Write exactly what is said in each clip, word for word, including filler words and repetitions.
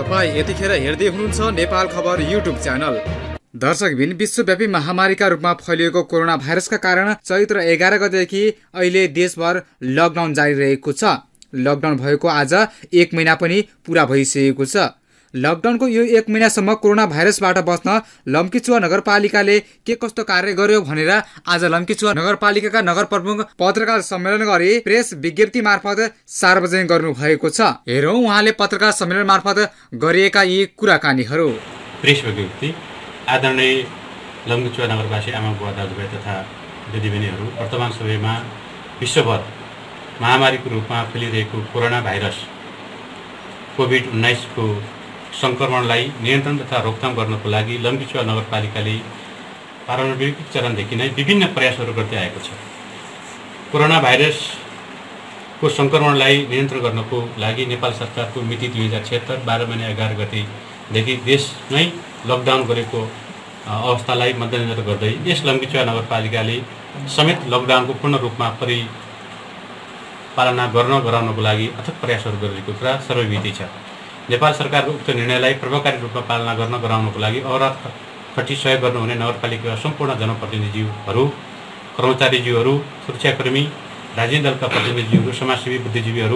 तपाईं यतिखेर हेर्दै हुनुहुन्छ नेपाल खबर युट्युब च्यानल। दर्शकबिन, विश्वव्यापी महामारीका रूपमा फैलिएको कोरोना भाइरसका कारण चैत्र एघार गतेदेखि अहिले देशभर लकडाउन जारी रहेको छ। लकडाउन भएको आज एक महिना पनि पूरा भइसकेको छ। लकडाउनको यो एक महिनासम्म कोरोना भाइरसबाट बच्न लम्कीचुवा नगरपालिकाले के कस्तो कार्य गर्यो भनेर आज लम्कीचुवा नगरपालिकाका नगर प्रमुख पत्रकार सम्मेलन गरी प्रेस विज्ञप्ति मार्फत सार्वजनिक गर्नु भएको छ। हेरौं उहाँले पत्रकार सम्मेलन मार्फत गरिएका यी कुराकानीहरू। प्रेस विज्ञप्ति। आदरणीय लम्कीचुवा नगरवासी आमा बुवा दाजुभाइ तथा दिदीबहिनीहरू, वर्तमान समयमा विश्वभर महामारीको रूपमा फैलिरहेको कोरोना भाइरस कोभिड उन्नाइस को संक्रमणलाई नियन्त्रण तथा रोकथाम गर्नको लागि लम्कीचुवा नगरपालिकाले प्रारम्भिक चरणदेखि नै विभिन्न प्रयासहरू गर्दै आएको छ। कोरोना भाइरसको संक्रमणलाई नियन्त्रण गर्नको लागि नेपाल सरकारको मिति दुई हजार छिहत्तर बाह्र महिना एघार गतेदेखि देशमै लकडाउन गरेको अवस्थालाई मध्यनजर गर्दै यस लम्कीचुवा नगरपालिकाले समेत लकडाउनको पूर्ण रूपमा परिपालना गर्न गराउनको लागि अथक प्रयासहरू गरिरहेको कुरा सर्वविदित छ। नेपाल सरकारको उक्त निर्णयलाई प्रभावकारी रूपमा पालना गर्न गराउनको लागि अहरखटी सहयोग गर्नुहुने नगरपालिकाका सम्पूर्ण जनप्रतिनिधिहरू, कर्मचारीज्यूहरू, सुरक्षाकर्मी, राजनीतिक दलका प्रतिनिधिहरू, समाजसेवी, बुद्धिजीवीहरू,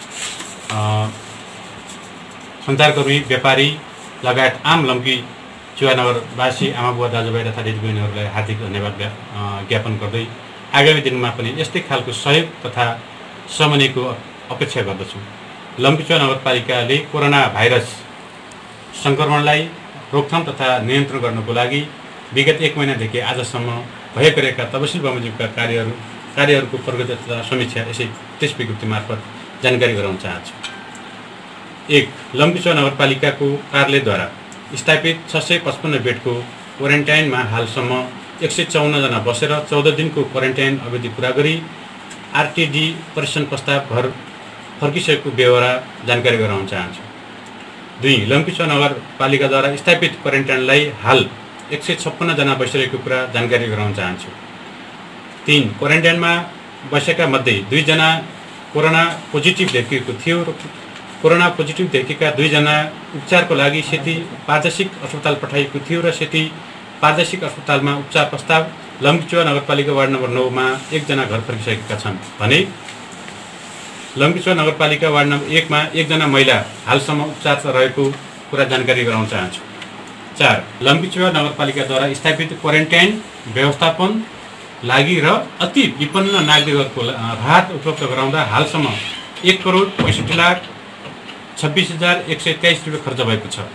सञ्चारकर्मी, व्यापारी लगायत आम लम्कीचुवा नगरवासी आमा बुवा दाजुभाइ तथा दिदीबहिनीहरूलाई हार्दिक धन्यवाद ज्ञापन गर्दै आगामी दिनमा पनि यस्तै खालको सहयोग तथा समन्वयको अपेक्षा गर्दछु। लम्कीचुवा नगरपालिकाले कोरोना भाइरस संक्रमणलाई रोकथाम तथा नियन्त्रण गर्नको लागि विगत एक महिनादेखि आजसम्म भए गरेका तपसिल बमोजिमका कार्यहरू कार्यहरूको प्रगति तथा समीक्षा यसै प्रेस विज्ञप्ति मार्फत जानकारी गराउन चाहन्छु। एक, लम्कीचुवा नगरपालिकाको कार्यालयद्वारा स्थापित छ सय पचपन्न बेडको क्वारेन्टाइनमा हालसम्म एक सय चौन्नजना बसेर चौध दिनको क्वारेन्टाइन अवधि पुरा गरी आरटिडी परीक्षण प्रस्ताव घर फर्किसकेको बेहोरा जानकारी गराउन चाहन्छु। दुई, लम्कीचुवा नगरपालिकाद्वारा स्थापित क्वारेन्टाइनलाई हाल एक सय छप्पन्नजना बसिरहेको कुरा जानकारी गराउन चाहन्छु। तीन, क्वारेन्टाइनमा बसेका मध्ये दुईजना कोरोना पोजिटिभ देखिएको थियो र कोरोना पोजिटिभ देखेका दुईजना उपचारको लागि सेती प्रादेशिक अस्पताल पठाइएको थियो र सेती प्रादेशिक अस्पतालमा उपचार प्रस्ताव लम्कीचुवा नगरपालिका वार्ड नम्बर नौमा एकजना घर फर्किसकेका छन् भने लम्कीचुवा नगरपालिका वार्ड नम्बर एकमा एकजना महिला हालसम्म उपचार रहेको कुरा जानकारी गराउन चाहन्छु। चार, लम्कीचुवा नगरपालिकाद्वारा स्थापित क्वारेन्टाइन व्यवस्थापन लागि र अति विपन्न नागरिकहरूको राहत उपलब्ध गराउँदा हालसम्म एक करोड पैँसठी लाख छब्बिस हजार एक सय तेइस रुपियाँ खर्च भएको छ।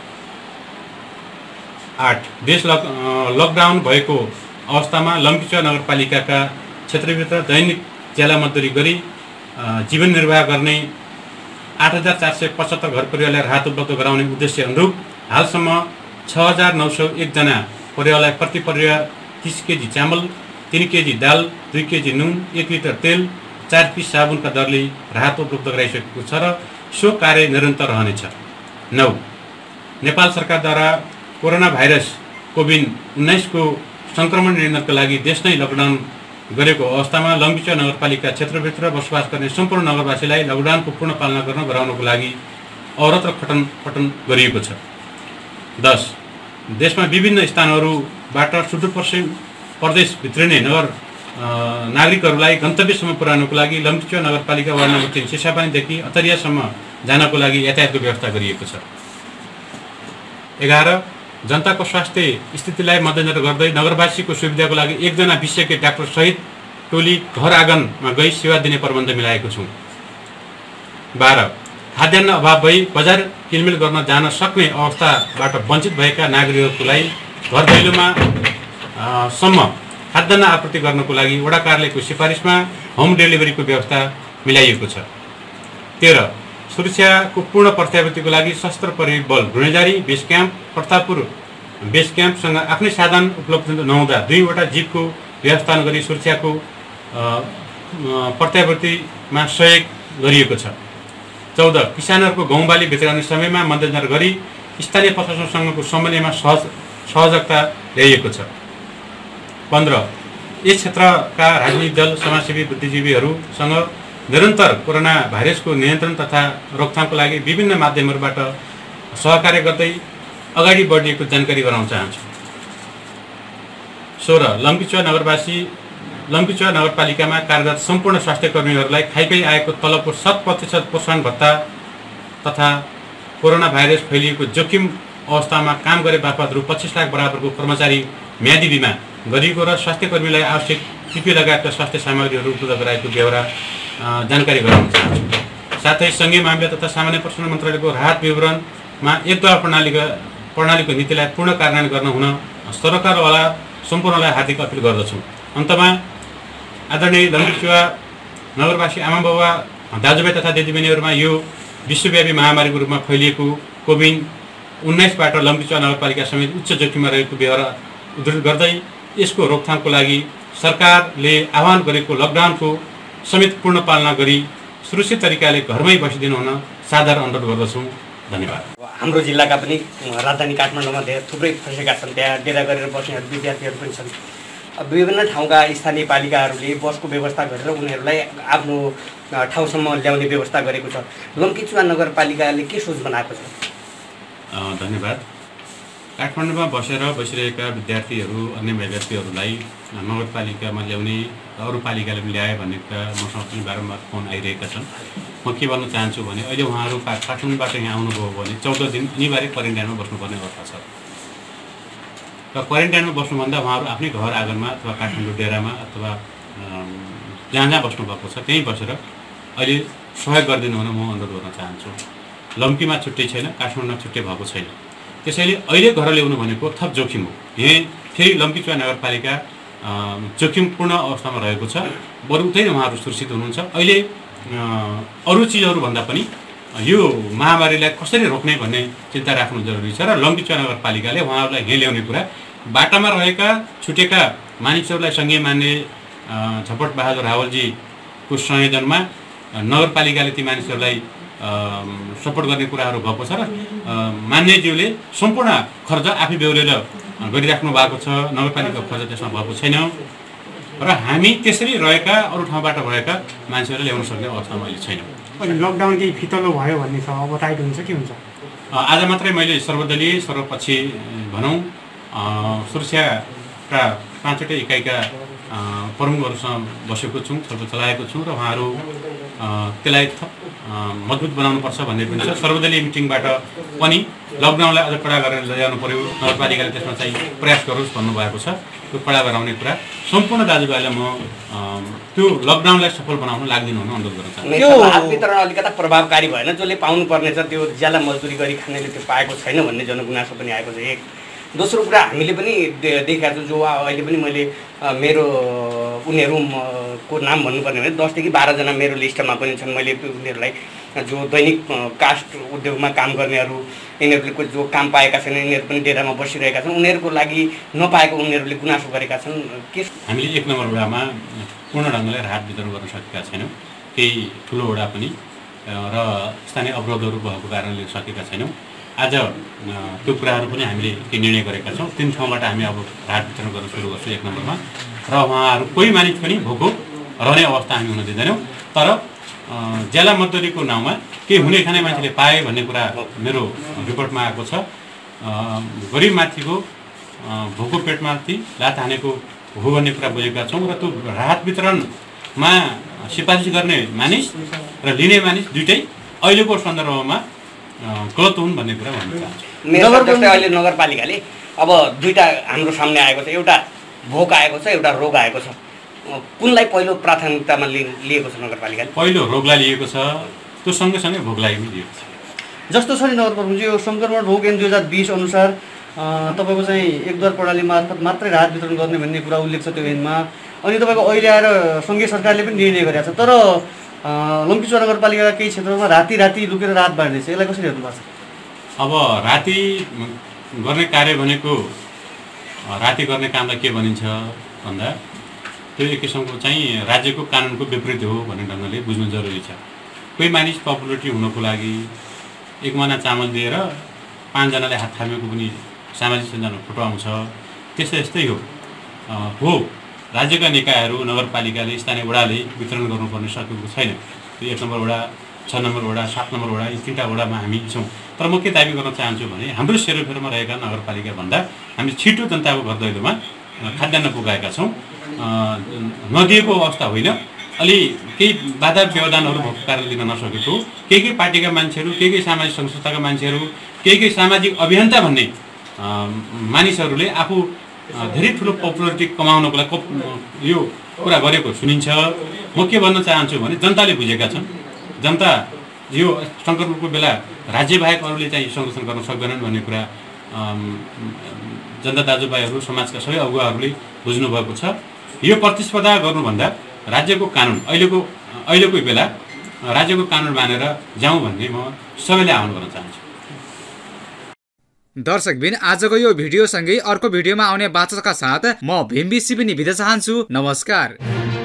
आठ, देश लक लकडाउन भएको अवस्थामा लम्कीचुवा नगरपालिकाका क्षेत्रभित्र दैनिक ज्याला मजदुरी गरी जीवन निर्वाह गर्ने आठ हजार चार सय पचहत्तर घर परिवारलाई राहत उपलब्ध गराउने उद्देश्य अनुरूप हालसम्म छ हजार नौ सौ एकजना परिवारलाई प्रति परिवार तीस केजी चामल, तीन केजी दाल, दुई केजी नुन, एक लिटर तेल, चार पिस साबुनका दरले राहत उपलब्ध गराइसकेको छ र सो कार्य निरन्तर रहनेछ। नौ, नेपाल सरकारद्वारा कोरोना भाइरस कोभिड उन्नाइस को संक्रमण नियन्त्रणका लागि देश नै लकडाउन गरेको अवस्थामा लम्कीचुवा नगरपालिका क्षेत्रभित्र बसोबास गर्ने सम्पूर्ण नगरवासीलाई लकडाउनको पूर्ण पालना गर्न गराउनको लागि अवरत र खटन पटन गरिएको छ। दस, देशमा विभिन्न स्थानहरूबाट सुदूरपश्चिम प्रदेश भित्रिने नगर नागरिकहरूलाई गन्तव्यसम्म पुर्याउनको लागि लम्कीचुवा नगरपालिका वार्ड नम्बर तीन सिसापानीदेखि अतरियासम्म जानको लागि यातायातको व्यवस्था गरिएको छ। एघार, जनताको स्वास्थ्य स्थितिलाई मध्यनजर गर्दै नगरवासीको सुविधाको लागि एकजना विशेषज्ञ डाक्टर सहित टोली घर आँगनमा गई सेवा दिने प्रबन्ध मिलाएको छु। बाह्र, खाद्यान्न अभाव भई बजार किनमेल गर्न जान सक्ने अवस्थाबाट वञ्चित भएका नागरिकहरूलाई घर दैलोमा सम्म खाद्यान्न आपूर्ति गर्नको लागि वडा कार्यालयको सिफारिसमा होम डेलिभरीको व्यवस्था मिलाइएको छ। तेह्र, सुरक्षाको पूर्ण प्रत्याभूतिको लागि सशस्त्र प्रहरी बल Gunejari base camp Pratappur base क्याम्पसँग आफ्नै साधन उपलब्ध नहुँदा दुईवटा जीपको व्यवस्थापन गरी सुरक्षाको प्रत्याभूतिमा सहयोग गरिएको छ। चौध, किसानहरूको गहुँ बाली भित्राउने समयमा मध्यनजर गरी स्थानीय प्रशासनसँगको समन्वयमा सहज सहजता ल्याइएको छ। पन्ध्र, यस क्षेत्रका राजनीतिक दल, समाजसेवी, बुद्धिजीवीहरूसँग निरन्तर कोरोना भाइरसको नियन्त्रण तथा रोकथामको लागि विभिन्न माध्यमहरूबाट सहकार्य गर्दै अगाडि बढिएको जानकारी गराउन चाहन्छु। सोह्र लम्कीचुवा नगरवासी लम्कीचुवा नगरपालिकामा कार्यरत सम्पूर्ण स्वास्थ्य कर्मीहरूलाई खाइकै आएको तलबको शत प्रतिशत प्रोत्साहन भत्ता तथा कोरोना भाइरस फैलिएको जोखिम अवस्थामा काम गरे बापत रु पच्चिस लाख बराबरको कर्मचारी म्यादी बिमा गरिएको र स्वास्थ्य कर्मीलाई आवश्यक पिपी लगायतका स्वास्थ्य सामग्रीहरू उपलब्ध गराएको बेहोरा जानकारी गराउन चाहन्छु। साथै सङ्घीय मामिला तथा सामान्य प्रशासन मन्त्रालयको राहत विवरणमा एकद्वार प्रणालीका प्रणालीको नीतिलाई पूर्ण कार्यान्वयन गर्न हुन सरकारवाला सम्पूर्णलाई हार्दिक अपिल गर्दछु। अन्तमा आदरणीय लम्कीचुवा नगरवासी आमा बाबा दाजुभाइ तथा दिदीबहिनीहरूमा यो विश्वव्यापी महामारीको रूपमा फैलिएको कोभिड उन्नाइसबाट लम्कीचुवा नगरपालिका समेत उच्च जोखिममा रहेको बेहोरा उद्धृत गर्दै यसको रोकथामको लागि सरकारले आह्वान गरेको लकडाउनको समेत पूर्ण पालना गरी सुरक्षित तरिकाले घरमै बसिदिनु हुन सादर अनुरोध गर्दछु। धन्यवाद। हाम्रो जिल्लाका पनि राजधानी काठमाडौँमा धेरै थुप्रै फँसेका छन्, त्यहाँ डेरा गरेर बस्नेहरू विद्यार्थीहरू पनि छन्। विभिन्न ठाउँका स्थानीय पालिकाहरूले बसको व्यवस्था गरेर उनीहरूलाई आफ्नो ठाउँसम्म ल्याउने व्यवस्था गरेको छ। लम्कीचुवा नगरपालिकाले के सोच बनाएको छ? धन्यवाद। काठमाडौँमा बसेर बसिरहेका विद्यार्थीहरू अन्य व्यक्तिहरूलाई नगरपालिकामा ल्याउने अरू पालिकाले पनि ल्याए भन्ने कुरा मसँग पनि बारम्बार फोन आइरहेका छन्। म के भन्न चाहन्छु भने अहिले उहाँहरू काठमाडौँबाट यहाँ आउनुभयो भने चौध दिन अनिवार्य क्वारेन्टाइनमा बस्नुपर्ने अवस्था छ र क्वारेन्टाइनमा बस्नुभन्दा उहाँहरू आफ्नै घर आँगनमा अथवा काठमाडौँ डेरामा अथवा जहाँ जहाँ बस्नुभएको छ त्यहीँ बसेर अहिले सहयोग गरिदिनु हुन म अनुरोध गर्न चाहन्छु। लम्कीमा छुट्टै छैन, काठमाडौँमा छुट्टै भएको छैन। त्यसैले अहिले घर ल्याउनु भनेको थप जोखिम हो। यही फेरि लम्कीचुवा नगरपालिका जोखिमपूर्ण अवस्थामा रहेको छ, बरु उतै उहाँहरू सुरक्षित हुनुहुन्छ। अहिले अरू चिजहरूभन्दा पनि यो महामारीलाई कसरी रोक्ने भन्ने चिन्ता राख्नु जरुरी छ र लम्कीचुवा नगरपालिकाले उहाँहरूलाई यहाँ ल्याउने कुरा बाटामा रहेका छुटेका मानिसहरूलाई सँगै मान्ने झपट बहादुर रावलजीको संयोजनमा नगरपालिकाले ती मानिसहरूलाई सपोर्ट गर्ने कुराहरू भएको छ र मान्यज्यूले सम्पूर्ण खर्च आफै बेहोरेर गरिराख्नु भएको छ। नगरपालिकाको खर्च त्यसमा भएको छैन र हामी त्यसरी रहेका अरू ठाउँबाट भएका मान्छेहरूलाई ल्याउन सक्ने अवस्थामा अहिले छैन। लकडाउन केही फितलो भयो भन्ने छ, अब टाइट हुन्छ के हुन्छ? आज मात्रै मैले सर्वदलीय सर्वपक्षी भनौँ सुरक्षाका पाँचवटै इकाइका प्रमुखहरूसँग बसेको छु, छलफल चलाएको छु र उहाँहरू त्यसलाई थप मजबुत बनाउनुपर्छ भन्ने पनि छ। सर्वदलीय मिटिङबाट पनि लकडाउनलाई अझ कडा गरेर ल्याउनु पर्यो, नगरपालिकाले त्यसमा चाहिँ प्रयास गरोस् भन्नुभएको छ। त्यो कडा गराउने कुरा सम्पूर्ण दाजुभाइलाई म त्यो लकडाउनलाई सफल बनाउन लाग्दिनु हुन अनुरोध गर्न चाहन्छु। त्यो हात वितरण अलिकता प्रभावकारी भएन, जसले पाउनुपर्ने छ त्यो ज्याला मजदुरी गरी खानेले त्यो पाएको छैन भन्ने जनगुनासो पनि आएको छ। एक दोस्रो कुरा हामीले पनि देखेका छौँ, जो अहिले पनि मैले मेरो उनीहरूको नाम भन्नुपर्ने भने दसदेखि बाह्रजना मेरो लिस्टमा पनि छन्। मैले उनीहरूलाई जो दैनिक कास्ट उद्योगमा काम गर्नेहरू, यिनीहरूले जो काम पाएका छैन, यिनीहरू पनि डेरामा बसिरहेका छन्, उनीहरूको लागि नपाएको उनीहरूले गुनासो गरेका छन्। के हामीले एक नम्बर वडामा पूर्ण ढङ्गले राहत वितरण गर्न सकेका छैनौँ, केही ठुलो वडा पनि र स्थानीय अवरोधहरू भएको कारणले सकेका छैनौँ। आज त्यो कुराहरू पनि हामीले के निर्णय गरेका छौँ। तिन ठाउँबाट हामी अब राहत वितरण गर्न सुरु गर्छौँ एक नम्बरमा, र उहाँहरू कोही मानिस पनि भोको रहने अवस्था हामी हुन दिँदैनौँ। तर ज्याला मजदुरीको नाउँमा केही हुने खाने मान्छेले पाए भन्ने कुरा मेरो रिपोर्टमा आएको छ। गरिब माथिको भोको पेटमाथि लात हानेको हो भन्ने कुरा बुझेका छौँ र त्यो राहत वितरणमा सिफारिस गर्ने मानिस र लिने मानिस दुइटै अहिलेको सन्दर्भमा गलत हुन् भन्ने कुरा भन्न चाहन्छु। मेरो जस्तै अहिले नगरपालिकाले अब दुईवटा हाम्रो सामने आएको छ, एउटा भोक आएको छ, एउटा रोग आएको छ। कुनलाई पहिलो प्राथमिकतामा लिएको छ नगरपालिकाले? पहिलो रोगलाई लिएको छ, त्यो सँगसँगै भोकलाई पनि लिएको छ। जस्तो छ नि नगरपालिका यो सङ्क्रमण रोग ऐन दुई हजार बिस अनुसार तपाईँको चाहिँ एकद्वार प्रणाली मार्फत मात्रै राहत वितरण गर्ने भन्ने कुरा उल्लेख छ त्यो ऐनमा। अनि तपाईँको अहिले आएर सङ्घीय सरकारले पनि निर्णय गरेको छ, तर लम्कीचुवा नगरपालिकाका केही क्षेत्रमा राति राति लुकेर रात बाँड्दैछ, यसलाई कसरी हेर्नु भएको छ? अब राति गर्ने कार्य भनेको राति गर्ने कामलाई के भनिन्छ भन्दा त्यो एक किसिमको चाहिँ राज्यको कानुनको विपरीत हो भन्ने ढङ्गले बुझ्नु जरुरी छ। कोही मानिस पपुलरिटी हुनको लागि एक महिना चामल दिएर पाँचजनाले हात थामेको पनि सामाजिक सञ्जालमा फोटो आउँछ। त्यस्तै यस्तै हो हो राज्यका निकायहरू, नगरपालिकाले, स्थानीय वडाले वितरण गर्नुपर्ने सकेको छैन। त्यो एक नम्बर वडा छ नम्बर वडा सात नम्बर वडा यी तिनवटा वडामा हामी छौँ। तर म के दाबी गर्न चाहन्छु भने हाम्रो सेरोफेरोमा रहेका नगरपालिकाभन्दा हामी छिटो जनताको घर दैलोमा खाद्यान्न पुगाएका छौँ। नदिएको अवस्था होइन, अलि केही बाधा व्यवधानहरू भएको कारणले दिन नसकेको, केही केही पार्टीका मान्छेहरू, केही केही सामाजिक सङ्घ संस्थाका मान्छेहरू, केही केही सामाजिक अभियन्ता भन्ने मानिसहरूले आफू धेरै ठुलो पपुलरिटी कमाउनको लागि यो कुरा गरेको सुनिन्छ। म के भन्न चाहन्छु भने जनताले बुझेका छन्, जनता यो सङ्कटको बेला राज्य बाहेक अरूले चाहिँ संरक्षण गर्न सक्दैनन् भन्ने कुरा जनता दाजुभाइहरू, समाजका सबै अगुवाहरूले बुझ्नुभएको छ। यो प्रतिस्पर्धा गर्नुभन्दा राज्यको कानुन अहिलेको अहिलेको बेला राज्यको कानुन मानेर जाउँ भन्ने म सबैले आह्वान गर्न चाहन्छु। दर्शकबिन आजको यो भिडियोसँगै अर्को भिडियोमा आउने बाचाका साथ म भीम बिसी पनि बिदा चाहन्छु। नमस्कार।